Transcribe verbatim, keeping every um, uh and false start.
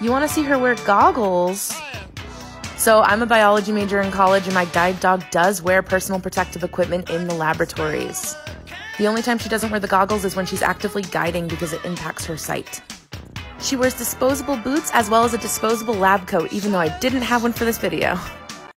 You want to see her wear goggles? So I'm a biology major in college, and my guide dog does wear personal protective equipment in the laboratories. The only time she doesn't wear the goggles is when she's actively guiding because it impacts her sight. She wears disposable boots as well as a disposable lab coat, even though I didn't have one for this video.